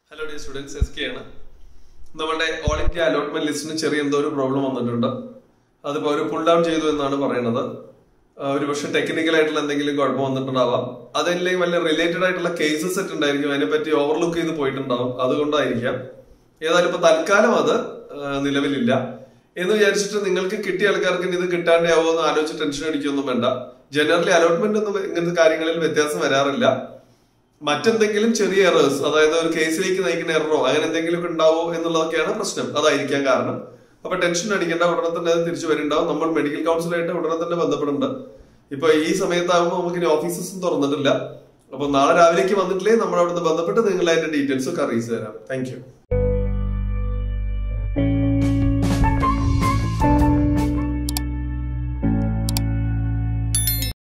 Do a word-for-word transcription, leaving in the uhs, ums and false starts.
Hello dear students, S K ആണ്. നമ്മുടെ all India allotment ലിസ്റ്റിന് ചെറിയ എന്തോ ഒരു പ്രോബ്ലം വന്നിട്ടുണ്ട്. അതിപ്പോൾ അവർ പുൾ ഡൗൺ ചെയ്തു എന്നാണ് പറയുന്നത്. ഒരു പക്ഷെ ടെക്നിക്കൽ ആയിട്ടുള്ള എന്തെങ്കിലും കുഴപ്പം വന്നിട്ടുണ്ടാവാം. അതല്ലെങ്കിൽ വലിയ റിലേറ്റഡ് ആയിട്ടുള്ള കേസസ് സെറ്റ് ഉണ്ടായിരിക്കും, അതിനെപ്പറ്റി ഓവർലുക്ക് ചെയ്ത് പോയിട്ടുണ്ടാവും, അതുകൊണ്ടായിരിക്കാം. ഏതായാലും ഇപ്പൊ തൽക്കാലം അത് നിലവിലില്ല എന്ന് വിചാരിച്ചിട്ട് നിങ്ങൾക്ക് കിട്ടിയ ആൾക്കാർക്ക് ഇത് കിട്ടാണ്ടാവോ എന്ന് ആലോചിച്ച് ടെൻഷൻ അടിക്കൊന്നും വേണ്ട. ജനറലി അലോട്ട്മെന്റ് ഒന്നും ഇങ്ങനത്തെ കാര്യങ്ങളിൽ വ്യത്യാസം വരാറില്ല. മറ്റെന്തെങ്കിലും ചെറിയ എറേഴ്സ്, അതായത് ഒരു കേസിലേക്ക് നയിക്കുന്ന എററോ അങ്ങനെ എന്തെങ്കിലും ഒക്കെ ഉണ്ടാവോ എന്നുള്ളതൊക്കെയാണ് പ്രശ്നം. അതായിരിക്കാൻ കാരണം. അപ്പൊ ടെൻഷൻ അടിക്കേണ്ട, ഉടനെ തന്നെ അത് തിരിച്ചു വരുന്നുണ്ടാവും. നമ്മൾ മെഡിക്കൽ കൗൺസിലായിട്ട് ഉടനെ തന്നെ ബന്ധപ്പെടുന്നുണ്ട്. ഇപ്പൊ ഈ സമയത്താകുമ്പോൾ നമുക്ക് ഇനി ഓഫീസസും തുറന്നിട്ടില്ല. അപ്പൊ നാളെ രാവിലേക്ക് വന്നിട്ടില്ലേ നമ്മൾ അവിടുന്ന് ബന്ധപ്പെട്ട് നിങ്ങൾ അതിന്റെ ഡീറ്റെയിൽസ് ഒക്കെ അറിയിച്ചു തരാം. Thank U.